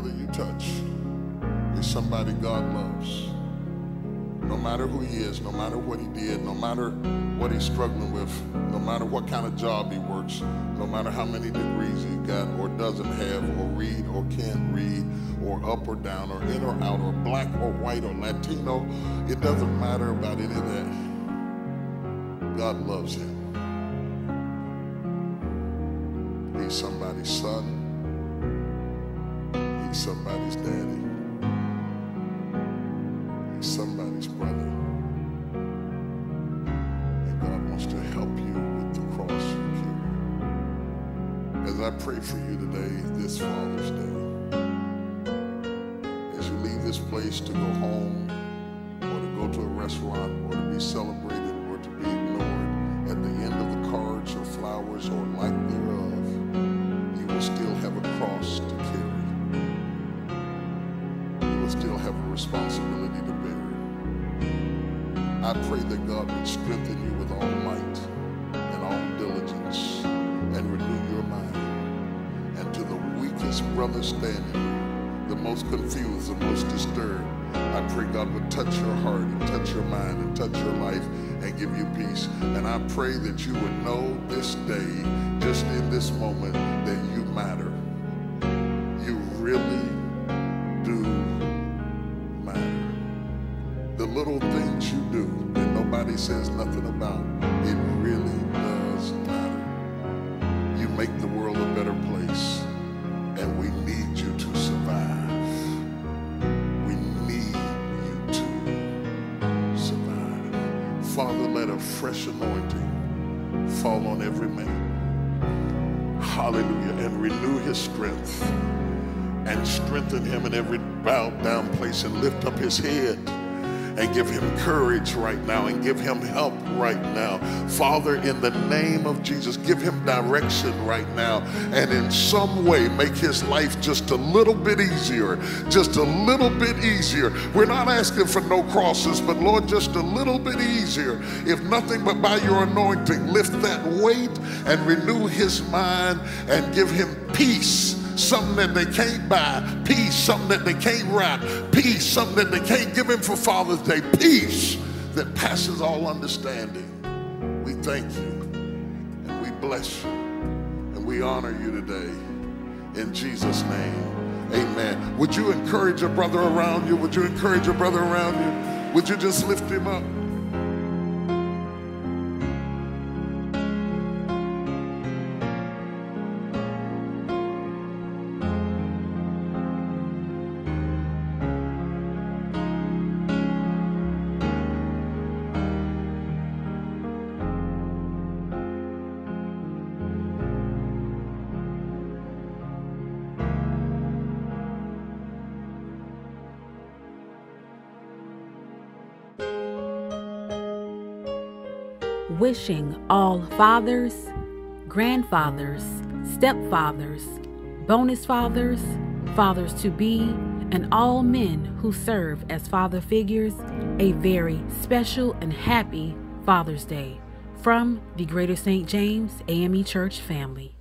brother you touch is somebody God loves. No matter who he is, no matter what he did, no matter what he's struggling with, no matter what kind of job he works, no matter how many degrees he got or doesn't have, or read or can't read, or up or down, or in or out, or black or white or Latino, it doesn't matter about any of that. God loves him. He's somebody's son. He's somebody's daddy. He's somebody's brother. And God wants to help you with the cross you carry. As I pray for you today, this Father's Day, as you leave this place to go home, or to go to a restaurant, or to be celebrated, or to be ignored, at the end of the cards or flowers or lack thereof, you will still have a cross to carry. You will still have a responsibility to bear. I pray that God would strengthen you with all might and all diligence and renew your mind. And to the weakest brother standing, the most confused, the most disturbed, I pray God would touch your heart and touch your mind and touch your life and give you peace. And I pray that you would know this day, just in this moment, that you matter. You really do matter. The little things you do that nobody says nothing about, it really does matter. You make the world a better place, and we need you to survive. We need you to survive. Father, let a fresh anointing fall on every man. Hallelujah. And renew his strength, and strengthen him in every bowed down place, and lift up his head, and give him courage right now, and give him help right now. Father, in the name of Jesus, give him direction right now, and in some way make his life just a little bit easier, just a little bit easier. We're not asking for no crosses, but Lord, just a little bit easier. If nothing but by your anointing, lift that weight and renew his mind and give him peace. Something that they can't buy, peace, something that they can't wrap, peace, something that they can't give him for Father's Day, peace that passes all understanding. We thank you, and we bless you, and we honor you today. In Jesus' name, amen. Would you encourage a brother around you? Would you encourage a brother around you? Would you just lift him up? Wishing all fathers, grandfathers, stepfathers, bonus fathers, fathers to be, and all men who serve as father figures a very special and happy Father's Day from the Greater St. James AME Church family.